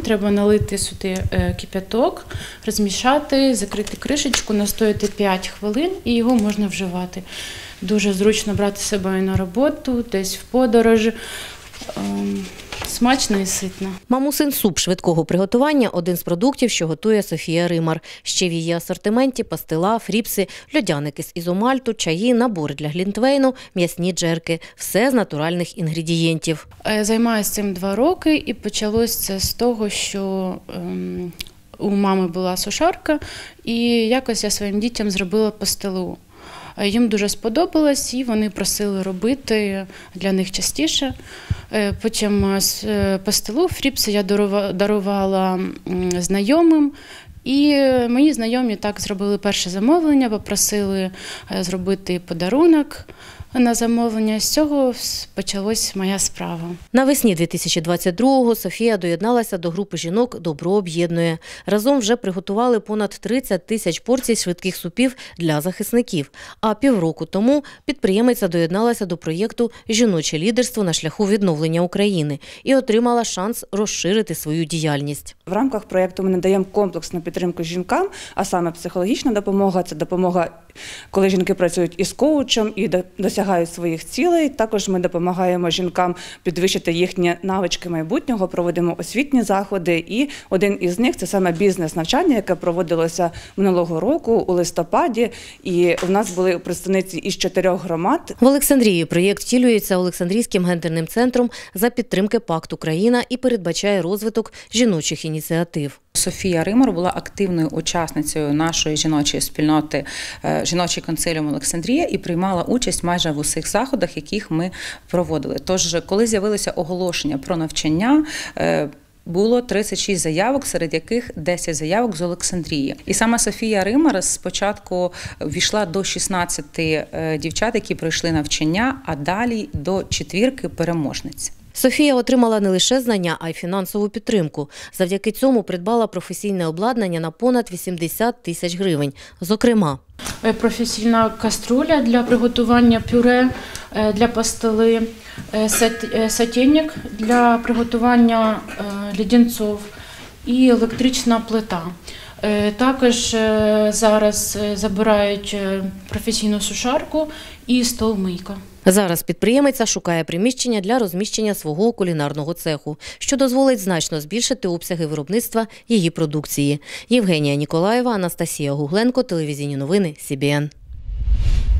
треба налити сюди кип'яток, розмішати, закрити кришечку, настояти 5 хвилин і його можна вживати. Дуже зручно брати з собою на роботу, десь в подорож. Смачно і ситно. Мамусин суп швидкого приготування – один з продуктів, що готує Софія Римар. Ще в її асортименті пастила, фріпси, льодяники з ізомальту, чаї, набори для глінтвейну, м'ясні джерки – все з натуральних інгредієнтів. Займаюся цим 2 роки і почалося це з того, що у мами була сушарка і якось я своїм дітям зробила пастилу. Їм дуже сподобалось і вони просили робити для них частіше. Потім пастилу, фріпси я дарувала знайомим. І мої знайомі так зробили перше замовлення, попросили зробити подарунок на замовлення. З цього почалась моя справа. Навесні 2022-го Софія доєдналася до групи жінок «Добро об'єднує». Разом вже приготували понад 30 тисяч порцій швидких супів для захисників. А півроку тому підприємиця доєдналася до проєкту «Жіноче лідерство на шляху відновлення України» і отримала шанс розширити свою діяльність. В рамках проєкту ми надаємо комплексну підтримку жінкам, а саме психологічна допомога – це допомога, коли жінки працюють із коучем і досягають своїх цілей. Також ми допомагаємо жінкам підвищити їхні навички майбутнього, проводимо освітні заходи. І один із них – це саме бізнес-навчання, яке проводилося минулого року у листопаді. І у нас були представниці із 4 громад. В Олександрії проєкт втілюється Олександрійським гендерним центром за підтримки ПАКТ «Україна» і передбачає розвиток жіночих ініціатив. Софія Римар була активною учасницею нашої жіночої спільноти «Жіночий консиліум Олександрія» і приймала участь майже в усіх заходах, яких ми проводили. Тож, коли з'явилося оголошення про навчання, було 36 заявок, серед яких 10 заявок з Олександрії. І саме Софія Римар спочатку ввійшла до 16 дівчат, які пройшли навчання, а далі до 4 переможниць. Софія отримала не лише знання, а й фінансову підтримку. Завдяки цьому придбала професійне обладнання на понад 80 тисяч гривень. Зокрема, професійна каструля для приготування пюре для пастили, сотейник для приготування леденців і електрична плита. Також зараз забирають професійну сушарку і стол-мийка. Зараз підприємиця шукає приміщення для розміщення свого кулінарного цеху, що дозволить значно збільшити обсяги виробництва її продукції. Євгенія Ніколаєва, Анастасія Гугленко, телевізійні новини СІБІН.